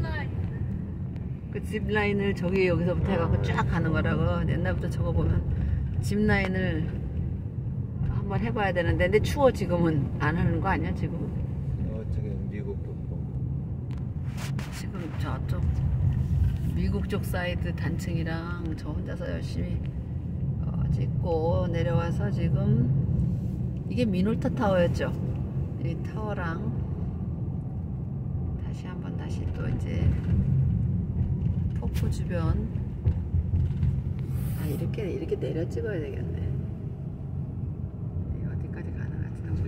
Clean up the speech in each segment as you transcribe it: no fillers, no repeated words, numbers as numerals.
그 짚라인을 저기 여기서부터 해갖고 쫙 가는 거라고. 옛날부터 저거 보면 짚라인을 한번 해봐야 되는데. 근데 추워. 지금은 안 하는 거 아니야 지금? 저기 미국 북부. 지금 저쪽 미국 쪽 사이드 단층이랑 저 혼자서 열심히 찍고 내려와서 지금 이게 미놀타 타워였죠. 이 타워랑 다시 한번 다시 또 이제 폭포 주변. 아, 이렇게 내려 찍어야 되겠네. 이게 어디까지 가능할지 너무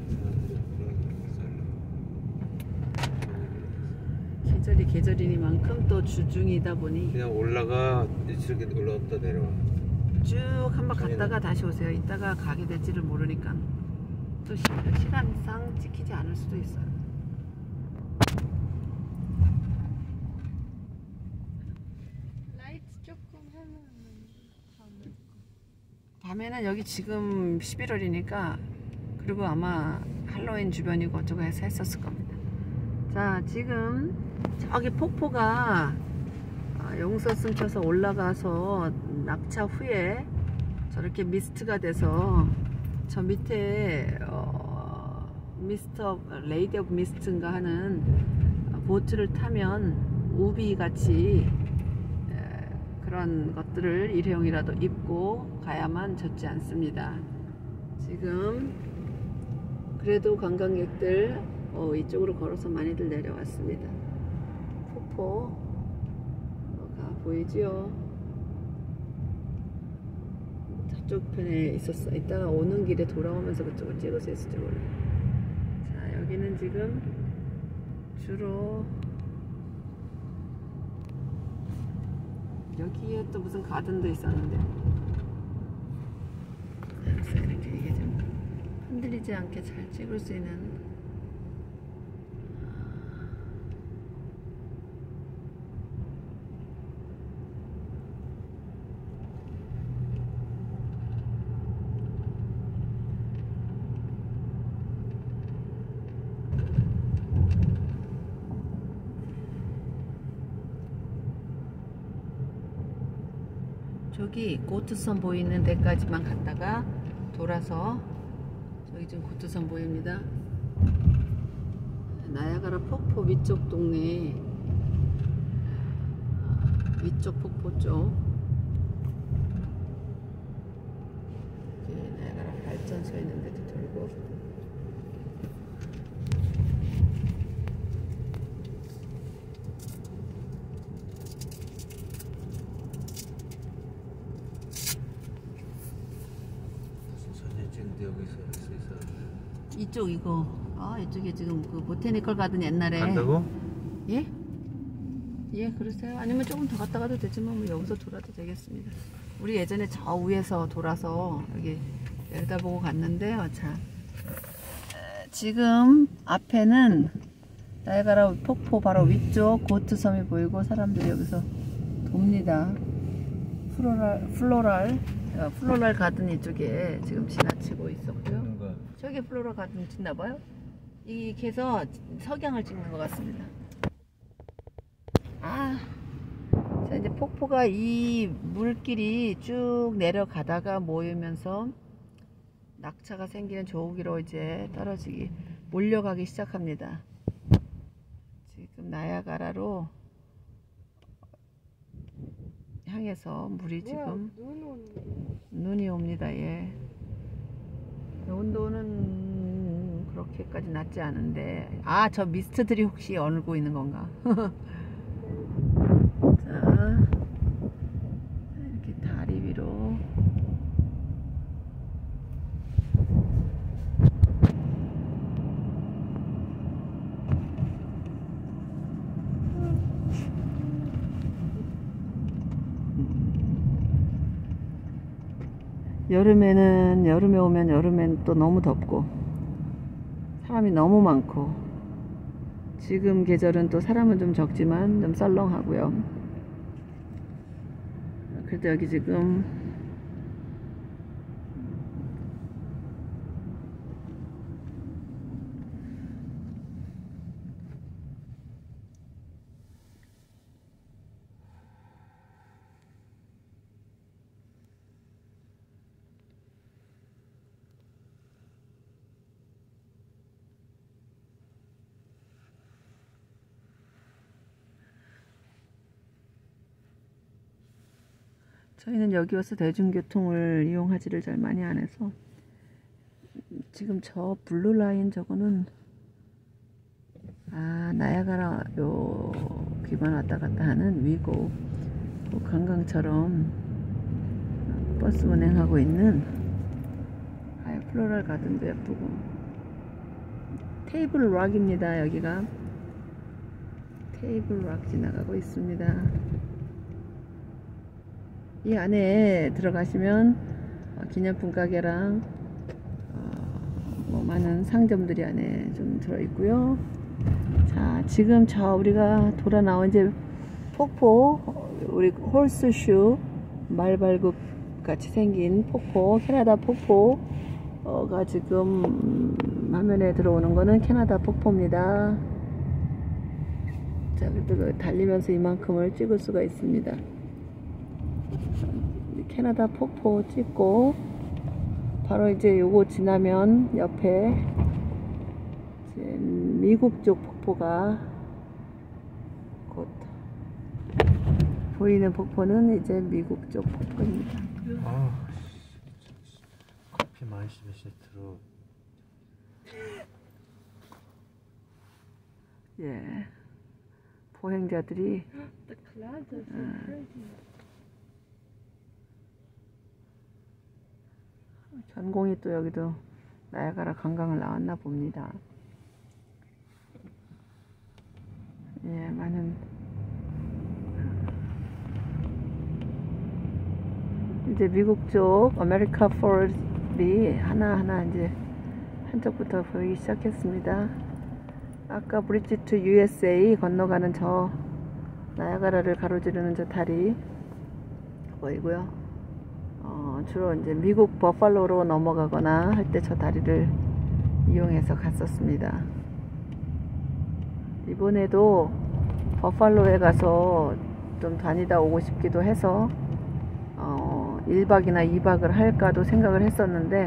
계절이니만큼 또 주중이다 보니 그냥 올라가 이렇게 올라갔다 내려와. 쭉 한번 갔다가 다시 오세요. 이따가 가게 될지를 모르니까 또 시간상 찍히지 않을 수도 있어요. 라이트 조금 하면 밤에는 여기 지금 11월이니까 그리고 아마 할로윈 주변이고 어쩌고 해서 했었을 겁니다. 자, 지금 저기 폭포가 용서승 쳐서 올라가서 낙차 후에 저렇게 미스트가 돼서 저 밑에 미스터 레이디 오브 미스트인가 하는 보트를 타면 우비 같이 그런 것들을 일회용이라도 입고 가야만 젖지 않습니다. 지금 그래도 관광객들 이쪽으로 걸어서 많이들 내려왔습니다. 폭포가 보이지요? 저쪽 편에 있었어. 이따가 오는 길에 돌아오면서 그쪽을 찍을 수 있을지 몰라요. 자, 여기는 지금 주로 여기에 또 무슨 가든도 있었는데, 그래서 이렇게 이게 좀 흔들리지 않게 잘 찍을 수 있는. 저기 고트선 보이는 데까지만 갔다가 돌아서 저기 지금 고트선 보입니다. 나야가라 폭포 위쪽 동네, 위쪽 폭포 쪽. 나야가라 발전소 있는 데도 돌고. 이쪽 이거 이쪽에 지금 그 보테니컬 가든 옛날에 간다고? 예? 예, 그러세요? 아니면 조금 더 갔다 가도 되지만 뭐 여기서 돌아도 되겠습니다. 우리 예전에 저 위에서 돌아서 여기 내려다보고 갔는데요. 자, 지금 앞에는 나야가라 폭포 바로 위쪽 고트섬이 보이고 사람들이 여기서 돕니다. 플로랄 가든 이쪽에 지금 지나치고 있었고요. 저기 플로럴 가든 찍나봐요. 이렇게 해서 석양을 찍는 것 같습니다. 자, 이제 폭포가 이 물길이 쭉 내려가다가 모이면서 낙차가 생기는 저기로 이제 몰려가기 시작합니다. 지금 나야가라로 향해서 물이 지금 눈이 옵니다. 예. 온도는 그렇게까지 낮지 않은데, 저 미스트들이 혹시 얼고 있는 건가? 자, 이렇게 다리 위로 여름에 오면 여름엔 또 너무 덥고 사람이 너무 많고, 지금 계절은 또 사람은 좀 적지만 좀 썰렁하고요. 그래도 여기 지금 저희는 여기 와서 대중교통을 이용하지를 잘 많이 안 해서 지금 저 블루 라인 저거는 나야가라 여기만 왔다 갔다 하는 위고 관광처럼 버스 운행하고 있는 플로럴 가든도 예쁘고 테이블 락입니다. 여기가 테이블 락 지나가고 있습니다. 이 안에 들어가시면 기념품 가게랑 많은 상점들이 안에 좀 들어있고요. 자, 지금 우리가 돌아 나온 이제 폭포, 우리 홀스슈 말발굽 같이 생긴 폭포, 캐나다 폭포가 지금 화면에 들어오는 거는 캐나다 폭포입니다. 자, 그래도 달리면서 이만큼을 찍을 수가 있습니다. 캐나다 폭포 찍고 바로 이제 요거 지나면 옆에 이제 미국 쪽 폭포가 곧 보이는 폭포는 이제 미국 쪽 폭포입니다. 커피 마시면 세트로. 예, 보행자들이 The clouds are so pretty. 전공이 또 여기도 나야가라 관광을 나왔나 봅니다. 예, 많은 이제 미국 쪽 아메리카 폴이 하나하나 이제 한쪽부터 보이기 시작했습니다. 아까 브릿지 투 USA 건너가는 저 나야가라를 가로지르는 저 다리 보이고요. 주로 이제 미국 버팔로로 넘어가거나 할 때 저 다리를 이용해서 갔었습니다. 이번에도 버팔로에 가서 좀 다니다 오고 싶기도 해서 1박이나 2박을 할까도 생각을 했었는데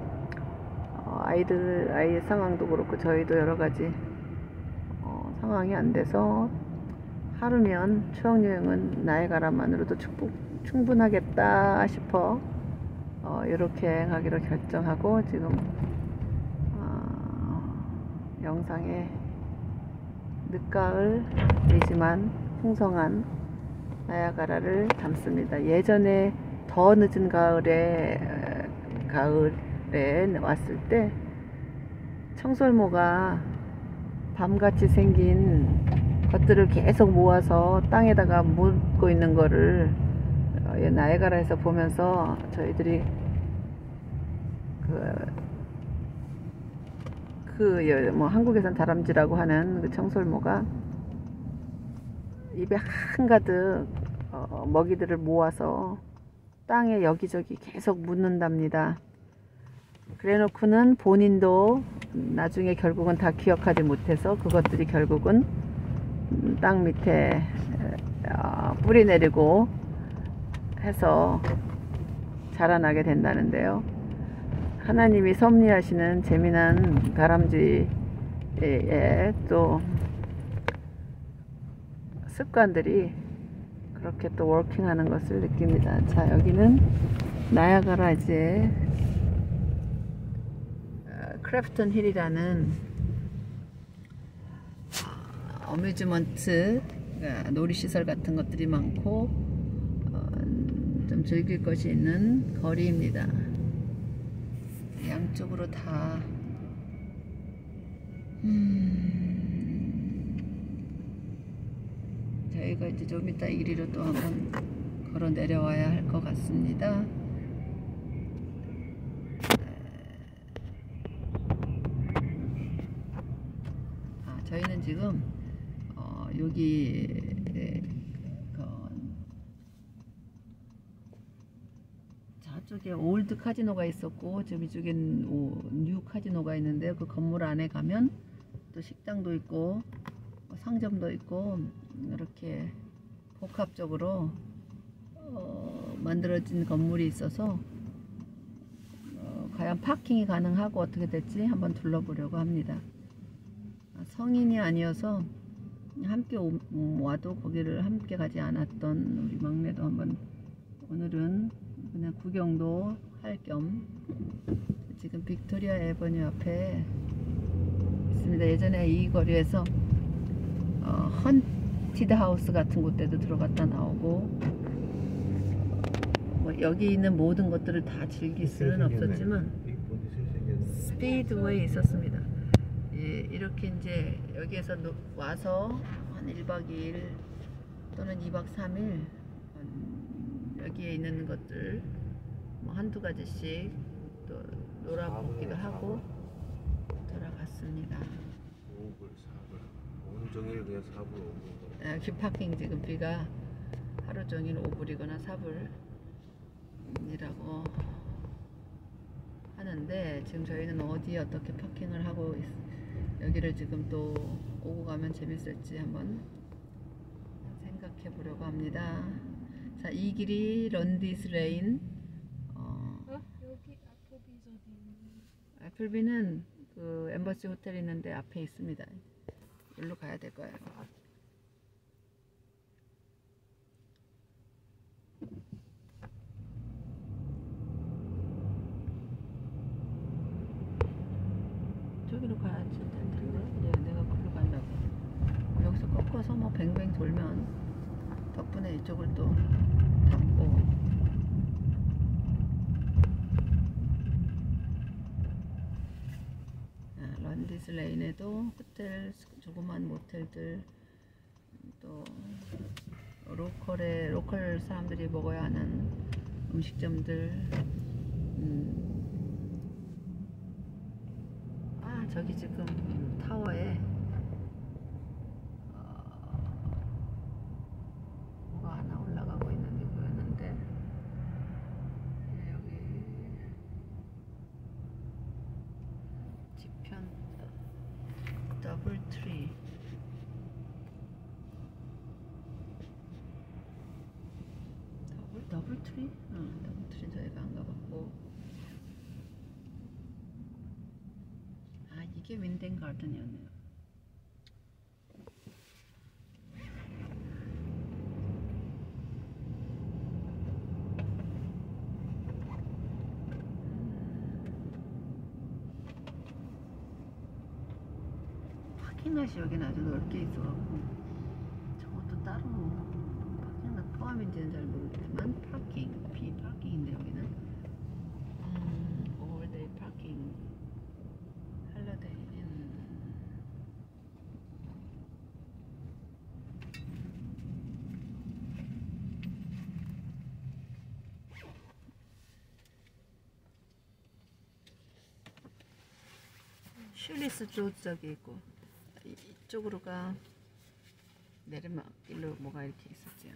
아이 상황도 그렇고 저희도 여러가지 상황이 안 돼서 하루면 추억여행은 나야가라만으로도 충분하겠다 싶어 이렇게 여행하기로 결정하고 지금 영상에 늦가을이지만 풍성한 나야가라를 담습니다. 예전에 더 늦은 가을에 왔을 때 청설모가 밤같이 생긴 것들을 계속 모아서 땅에다가 묻고 있는 거를 나야가라에서 보면서 저희들이 한국에선 다람쥐라고 하는 그 청설모가 입에 한가득 먹이들을 모아서 땅에 여기저기 계속 묻는답니다. 그래 놓고는 본인도 나중에 결국은 다 기억하지 못해서 그것들이 결국은 땅 밑에 뿌리 내리고 해서 자라나게 된다는데요. 하나님이 섭리하시는 재미난 다람쥐의 또 습관들이 그렇게 또 워킹하는 것을 느낍니다. 자, 여기는 나야가라 이제 크래프턴 힐이라는 어뮤즈먼트 놀이시설 같은 것들이 많고 좀 즐길 것이 있는 거리입니다. 양쪽으로 다 저희가 이제 좀 이따 이리로 또 한번 걸어 내려와야 할 것 같습니다. 저희는 지금 여기 저쪽에 올드 카지노가 있었고 지금 이쪽엔 뉴 카지노가 있는데 그 건물 안에 가면 또 식당도 있고 상점도 있고 이렇게 복합적으로 만들어진 건물이 있어서 과연 파킹이 가능하고 어떻게 될지 한번 둘러보려고 합니다. 성인이 아니어서 함께 와도 거기를 함께 가지 않았던 우리 막내도 한번 오늘은 그냥 구경도 할 겸 지금 빅토리아 에버뉴 앞에 있습니다. 예전에 이 거리에서 헌티드 하우스 같은 곳에도 들어갔다 나오고 뭐 여기 있는 모든 것들을 다 즐길 수는 없었지만 스피드웨이 있었습니다. 예, 이렇게 이제 여기에서 와서 한 1박 2일 또는 2박 3일 여기에 있는 것들 뭐 한두 가지씩 또 놀아보기도 하고 돌아갔습니다. 5불, 4불. 온종일 그냥 4불, 5불. 여기 파킹 지금 비가 하루 종일 5불이거나 4불이라고 하는데 지금 저희는 어디에 어떻게 파킹을 하고 여기를 지금 또 오고 가면 재밌을지 한번 생각해 보려고 합니다. 자, 이 길이 런디스 레인. 여기 애플비's 어디 있니? 애플비는 그 엠버시 호텔 있는데 앞에 있습니다. 여기로 가야 될 거예요. 저기로 가야지 될 텐데. 네, 내가 거기로 가려고. 여기서 꺾어서 뭐 뱅뱅 돌면 덕분에 이쪽을 또 닫고. 런디스 레인에도 호텔, 조그만 모텔들, 또 로컬 사람들이 먹어야 하는 음식점들. 저기 지금 타워에 뭐가 하나 올라가고 있는 게 보였는데, 여기 지편 더블트리. 더블트리? 더블트리 저희가 안 가봤고. 이게 윈덴 가든이었네요. 파킹랏이 여기는 아주 넓게 있어갖고 저것도 따로 파킹랏 포함인지는 잘 모르겠지만 비파킹인데 여기는 올데이 파킹 할러데이 슐리스 조즈 저기 있고 이쪽으로가 내리막길로 뭐가 이렇게 있었지요.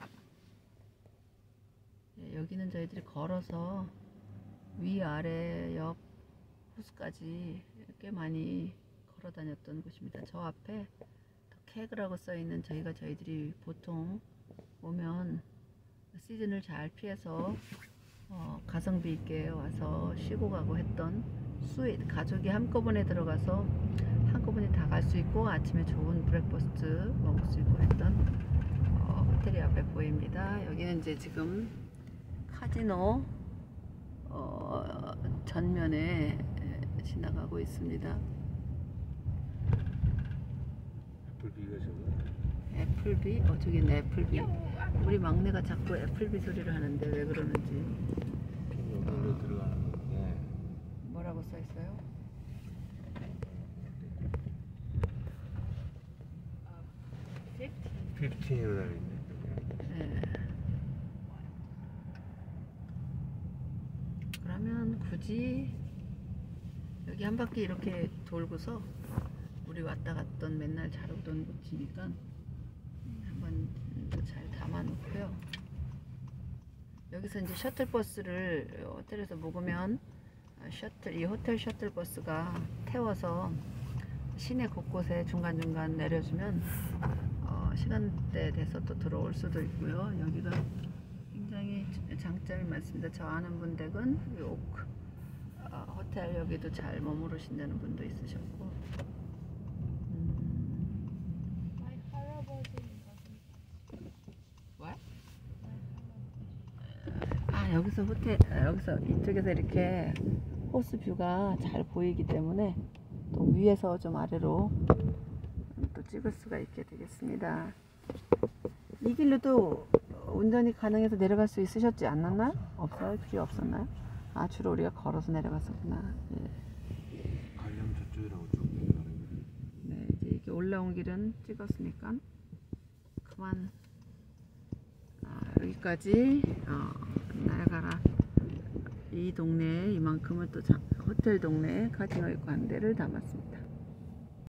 예, 여기는 저희들이 걸어서 위아래 옆 호수까지 꽤 많이 걸어 다녔던 곳입니다. 저 앞에 케그라고 써있는 저희들이 보통 오면 시즌을 잘 피해서 가성비 있게 와서 쉬고 가고 했던 스윗, 가족이 한꺼번에 들어가서 한꺼번에 다 갈 수 있고 아침에 좋은 브렉퍼스트 먹을 수 있고 했던 호텔이 앞에 보입니다. 여기는 이제 지금 카지노 전면에 지나가고 있습니다. 애플비가 저거. 애플비? 저기 있네, 애플비. 우리 막내가 자꾸 애플비 소리를 하는데 왜 그러는지. 여기로 들어가는 건데. 뭐라고 써 있어요? 15으로 달려있네. 네. 그러면 굳이 여기 한 바퀴 이렇게 돌고서 우리 왔다 갔던 맨날 잘 오던 곳이니까 한번 잘 담아놓고요. 여기서 이제 셔틀버스를 호텔에서 묵으면 이 호텔 셔틀버스가 태워서 시내 곳곳에 중간중간 내려주면 시간대 돼서 또 들어올 수도 있고요. 여기가 굉장히 장점이 많습니다. 저 아는 분 댁은 이 오크 호텔 여기도 잘 머무르신다는 분도 있으셨고. My 할아버지 가슴. What? My 할아버지. 여기서 여기서 이쪽에서 이렇게 호수 뷰가 잘 보이기 때문에 또 위에서 좀 아래로 또 찍을 수가 있게 되겠습니다. 이 길로도 운전이 가능해서 내려갈 수 있으셨지 않았나? 없어요? 필요 없었나요? 아, 주로 우리가 걸어서 내려갔었구나. 예. 가려면 저쪽이라고 쭉 내려가는 거예요. 네, 이제 이렇게 올라온 길은 찍었으니까 그만. 여기까지 나야가라 이 동네에 이만큼을 또 호텔 동네에 카지노 있고 한 대를 담았습니다.